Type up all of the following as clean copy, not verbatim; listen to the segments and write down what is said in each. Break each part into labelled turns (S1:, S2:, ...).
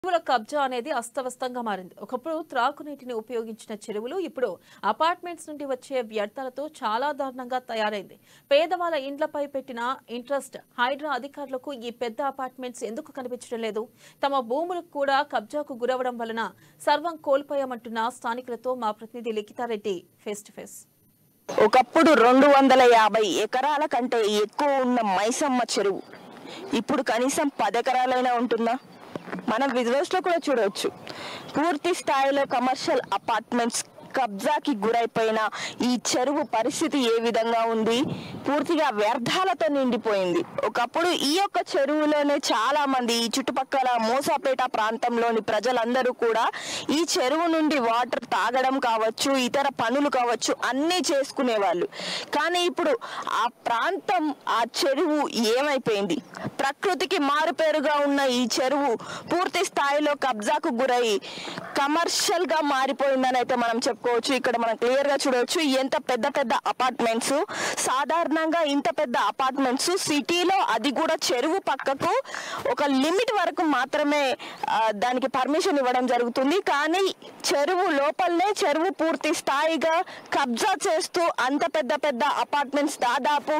S1: చెరువుల కబ్జా అనేది అస్తవ్యస్తంగా మారింది. ఒకప్పుడు త్రాగునీటిని ఉపయోగించిన చెరువులు ఇప్పుడు అపార్ట్మెంట్స్ నుండి వచ్చే వ్యర్థాలతో చాలా దారుణంగా తయారైంది. పేదవాళ్ళ ఇండ్లపై పెట్టిన ఇంట్రెస్ట్ హైడ్రా అధికారులకు ఈ పెద్ద అపార్ట్మెంట్స్ ఎందుకు కనిపించడం లేదు? తమ భూములకు కూడా కబ్జాకు గురవడం వలన సర్వం కోల్పోయామంటున్న స్థానికులతో మా ప్రతినిధి లిఖితారెడ్డి ఫేస్ టు ఫేస్.
S2: ఒకప్పుడు 250 ఎకరాల కంటే ఎక్కువ ఉన్న మైసమ్మ చెరువు ఇప్పుడు కనీసం 10 ఎకరాలైనా ఉంటుందా? మనం విజువల్స్ లో కూడా చూడవచ్చు. పూర్తి స్థాయిలో కమర్షియల్ అపార్ట్మెంట్స్ కబ్జాకి గురైపోయిన ఈ చెరువు పరిస్థితి ఏ విధంగా ఉంది? పూర్తిగా వ్యర్థాలతో నిండిపోయింది. ఒకప్పుడు ఈ యొక్క చెరువులోనే చాలా మంది ఈ చుట్టుపక్కల మోసాపేట ప్రాంతంలోని ప్రజలందరూ కూడా ఈ చెరువు నుండి వాటర్ తాగడం కావచ్చు, ఇతర పనులు కావచ్చు అన్నీ చేసుకునేవాళ్ళు. కానీ ఇప్పుడు ఆ ప్రాంతం, ఆ చెరువు ఏమైపోయింది? ప్రకృతికి మారుపేరుగా ఉన్న ఈ చెరువు పూర్తి స్థాయిలో కబ్జాకు గురై కమర్షియల్ గా మారిపోయిందని అయితే మనం చెప్పుకోవచ్చు. ఇక్కడ మనం క్లియర్ గా చూడవచ్చు ఎంత పెద్ద పెద్ద అపార్ట్మెంట్స్. సాధారణంగా ఇంత పెద్ద అపార్ట్మెంట్స్ సిటీలో, అది కూడా చెరువు పక్కకు ఒక లిమిట్ వరకు మాత్రమే దానికి పర్మిషన్ ఇవ్వడం జరుగుతుంది. కానీ చెరువు లోపలనే చెరువు పూర్తి స్థాయిగా కబ్జా చేస్తూ అంత పెద్ద పెద్ద అపార్ట్మెంట్స్ దాదాపు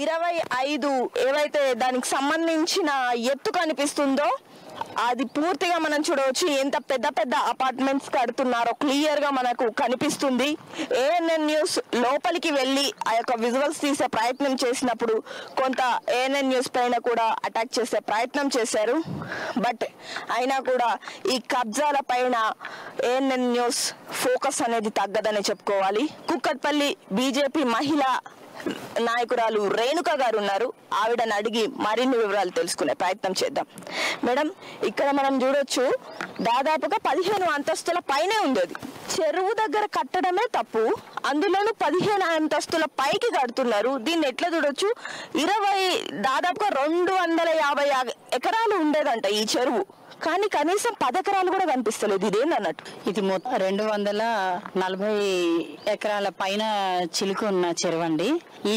S2: 25 ఏవైతే దానికి సంబంధించిన ఎత్తు కనిపిస్తుందో అది పూర్తిగా మనం చూడవచ్చు. ఎంత పెద్ద పెద్ద అపార్ట్మెంట్స్ కడుతున్నారో క్లియర్ గా మనకు కనిపిస్తుంది. ఏఎన్ఎన్ న్యూస్ లోపలికి వెళ్ళి ఆ యొక్క విజువల్స్ తీసే ప్రయత్నం చేసినప్పుడు కొంత ఏఎన్ఎన్ న్యూస్ పైన కూడా అటాక్ చేసే ప్రయత్నం చేశారు. బట్ అయినా కూడా ఈ కబ్జాల పైన ఏఎన్ఎన్ న్యూస్ ఫోకస్ అనేది తగ్గదని చెప్పుకోవాలి. కుక్కట్పల్లి బీజేపీ మహిళా నాయకురాలు రేణుక గారు ఉన్నారు. ఆవిడని అడిగి మరిన్ని వివరాలు తెలుసుకునే ప్రయత్నం చేద్దాం. మేడం, ఇక్కడ మనం చూడొచ్చు దాదాపుగా 15 అంతస్తుల పైనే ఉంది. అది చెరువు దగ్గర కట్టడమే తప్పు, అందులోనూ 15 అంతస్తుల పైకి కడుతున్నారు. దీన్ని ఎట్లా చూడొచ్చు? దాదాపుగా 250 ఎకరాలు ఉండేదంట ఈ చెరువు, కానీ కనీసం 10 ఎకరాలు కూడా కనిపిస్తలేదు. ఇదేందన్నట్టు
S3: ఇది మొత్తం 240 ఎకరాల పైన చిలుకు ఉన్న చెరువు అండి.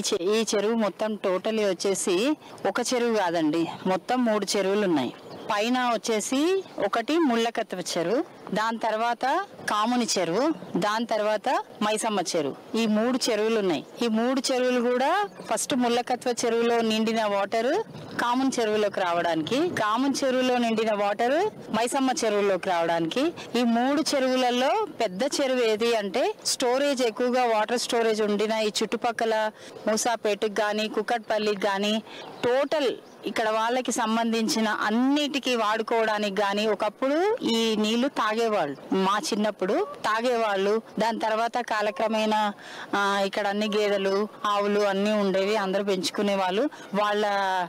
S3: ఈ చెరువు మొత్తం టోటలీ వచ్చేసి ఒక చెరువు కాదండి, మొత్తం 3 చెరువులు ఉన్నాయి. పైన వచ్చేసి ఒకటి ముళ్ళకత్వ చెరువు, దాని తర్వాత కాముని చెరువు, దాని తర్వాత మైసమ్మ చెరువు. ఈ 3 చెరువులు ఉన్నాయి. ఈ 3 చెరువులు కూడా ఫస్ట్ ముళ్ళకత్వ చెరువులో నిండిన వాటర్ కాముని చెరువులోకి రావడానికి, కాముని చెరువులో నిండిన వాటర్ మైసమ్మ చెరువులోకి రావడానికి. ఈ 3 చెరువులలో పెద్ద చెరువు ఏది అంటే స్టోరేజ్ ఎక్కువగా వాటర్ స్టోరేజ్ ఉండిన ఈ చుట్టుపక్కల మూసాపేటకు కానీ కుక్కట్పల్లికి కానీ టోటల్ ఇక్కడ వాళ్ళకి సంబంధించిన అన్నిటికీ వాడుకోవడానికి గాని ఒకప్పుడు ఈ నీళ్లు తాగేవాళ్ళు. మా చిన్నప్పుడు తాగేవాళ్ళు. దాని తర్వాత కాలక్రమేణా ఇక్కడ అన్ని గేదెలు, ఆవులు అన్ని ఉండేవి, అందరూ పెంచుకునే వాళ్ళు. వాళ్ళ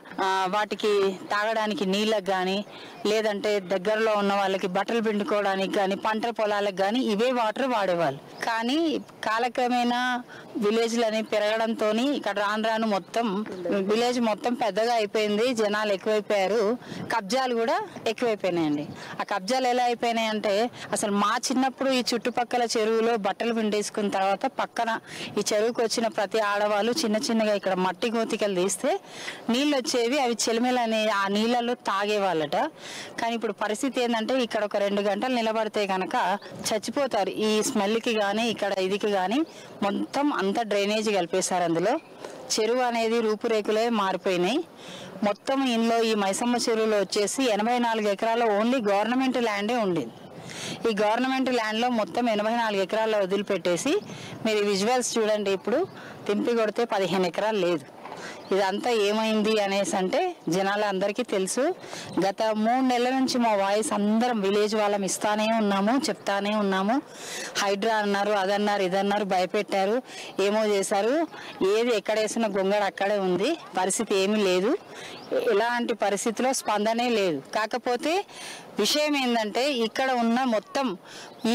S3: వాటికి తాగడానికి నీళ్ళకి కానీ, లేదంటే దగ్గరలో ఉన్న వాళ్ళకి బట్టలు పిండుకోవడానికి కానీ, పంట పొలాలకు కానీ ఇవే వాటర్ వాడేవాళ్ళు. కానీ కాలక్రమేణా విలేజ్లని పెరగడంతో ఇక్కడ రాను రాను మొత్తం విలేజ్ మొత్తం పెద్దగా అయిపోయింది, జనాలు ఎక్కువైపోయారు, కబ్జాలు కూడా ఎక్కువైపోయినాయండి. ఆ కబ్జాలు ఎలా అయిపోయినాయి అంటే అసలు మా చిన్నప్పుడు ఈ చుట్టుపక్కల చెరువులో బట్టలు పిండేసుకున్న తర్వాత పక్కన ఈ చెరువుకు వచ్చిన ప్రతి ఆడవాళ్ళు చిన్న చిన్నగా ఇక్కడ మట్టి గోతికలు తీస్తే నీళ్ళు వచ్చేవి, అవి చెలిమెలనే ఆ నీళ్ళలో తాగేవాళ్ళట. కానీ ఇప్పుడు పరిస్థితి ఏంటంటే ఇక్కడ ఒక 2 గంటలు నిలబడితే కనుక చచ్చిపోతారు. ఈ స్మెల్కి కానీ ఇక్కడ ఇదికి కానీ మొత్తం అంతా డ్రైనేజ్ కలిపేశారు. అందులో చెరువు అనేది రూపురేఖలే మారిపోయినాయి. మొత్తం ఇందులో ఈ మైసమ్మ చెరువులో వచ్చేసి 84 ఎకరాల ఓన్లీ గవర్నమెంట్ ల్యాండే ఉండింది. ఈ గవర్నమెంట్ ల్యాండ్లో మొత్తం 84 ఎకరాల్లో వదిలిపెట్టేసి మీరు విజువల్స్ చూడండి. ఇప్పుడు తింపి కొడితే 15 ఎకరాలు లేదు. ఇదంతా ఏమైంది అనేసి అంటే జనాలు అందరికీ తెలుసు. గత 3 నెలల నుంచి మా వాయిస్ అందరం విలేజ్ వాళ్ళం ఇస్తానే ఉన్నాము, చెప్తానే ఉన్నాము. హైడ్రా అన్నారు, అదన్నారు, ఇదన్నారు, భయపెట్టారు, ఏమో చేశారు. ఏది ఎక్కడేసిన గొంగడ అక్కడే ఉంది. పరిస్థితి ఏమీ లేదు, ఎలాంటి పరిస్థితిలో స్పందనే లేదు. కాకపోతే విషయం ఏంటంటే ఇక్కడ ఉన్న మొత్తం ఈ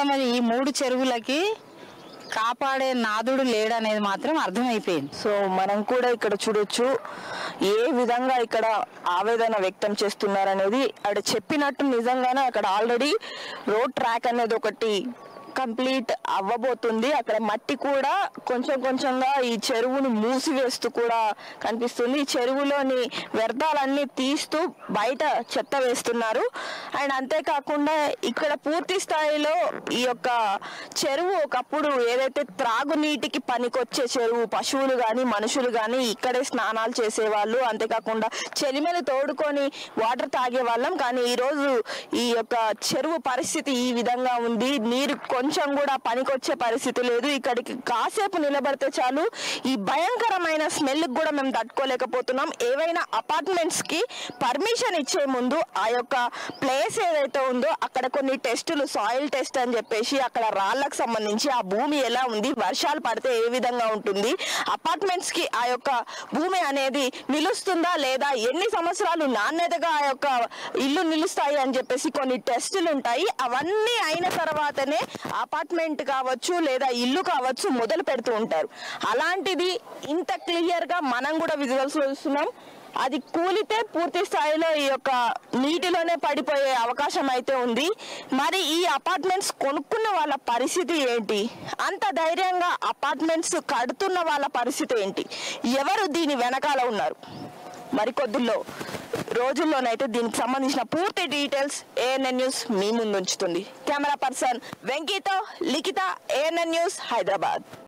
S3: 3 చెరువులకి కాపాడే నాదుడు లేడనేది మాత్రం అర్థమైపోయింది.
S2: సో మనం కూడా ఇక్కడ చూడొచ్చు ఏ విధంగా ఇక్కడ ఆవేదన వ్యక్తం చేస్తున్నారనేది. అక్కడ చెప్పినట్టు నిజంగానే అక్కడ ఆల్రెడీ రోడ్ ట్రాక్ అనేది ఒకటి కంప్లీట్ అవ్వబోతుంది. అక్కడ మట్టి కూడా కొంచెం కొంచెంగా ఈ చెరువును మూసివేస్తూ కూడా కనిపిస్తుంది. ఈ చెరువులోని వ్యర్థాలన్నీ తీస్తూ బయట చెత్త వేస్తున్నారు. అండ్ అంతేకాకుండా ఇక్కడ పూర్తి స్థాయిలో ఈ యొక్క చెరువు ఒకప్పుడు ఏదైతే త్రాగునీటికి పనికొచ్చే చెరువు, పశువులు కానీ మనుషులు కానీ ఇక్కడే స్నానాలు చేసేవాళ్ళు, అంతేకాకుండా చెలిమెలు తోడుకొని వాటర్ తాగే వాళ్ళం. కానీ ఈరోజు ఈ యొక్క చెరువు పరిస్థితి ఈ విధంగా ఉంది. నీరు కొంచెం కూడా పనికొచ్చే పరిస్థితి లేదు. ఇక్కడికి కాసేపు నిలబడితే చాలు ఈ భయంకరమైన స్మెల్ కూడా మేము తట్టుకోలేకపోతున్నాం. ఏవైనా అపార్ట్మెంట్స్ కి పర్మిషన్ ఇచ్చే ముందు ఆ యొక్క ప్లేస్ ఏదైతే ఉందో అక్కడ కొన్ని టెస్టులు, సాయిల్ టెస్ట్ అని చెప్పేసి అక్కడ రాళ్లకు సంబంధించి ఆ భూమి ఎలా ఉంది, వర్షాలు పడితే ఏ విధంగా ఉంటుంది, అపార్ట్మెంట్స్ కి ఆ యొక్క భూమి అనేది నిలుస్తుందా లేదా, ఎన్ని సంవత్సరాలు నాణ్యతగా ఆ యొక్క ఇల్లు నిలుస్తాయి అని చెప్పేసి కొన్ని టెస్టులు ఉంటాయి. అవన్నీ అయిన తర్వాతనే అపార్ట్మెంట్ కావచ్చు లేదా ఇల్లు కావచ్చు మొదలు పెడుతూ ఉంటారు. అలాంటిది ఇంత క్లియర్ గా మనం కూడా విజువల్స్ లో చూస్తున్నాం. అది కూలితే పూర్తి స్థాయిలో ఈ యొక్క నీటిలోనే పడిపోయే అవకాశం అయితే ఉంది. మరి ఈ అపార్ట్మెంట్స్ కొనుక్కున్న వాళ్ళ పరిస్థితి ఏంటి, అంత ధైర్యంగా అపార్ట్మెంట్స్ కడుతున్న వాళ్ళ పరిస్థితి ఏంటి, ఎవరు దీని వెనకాల ఉన్నారు? మరికొద్దిలో రోజుల్లోనైతే దీనికి సంబంధించిన పూర్తి డీటెయిల్స్ ANN న్యూస్ మీ ముందు ఉంచుతుంది. కెమెరా పర్సన్ వెంకీతో లిఖిత, ANN న్యూస్, హైదరాబాద్.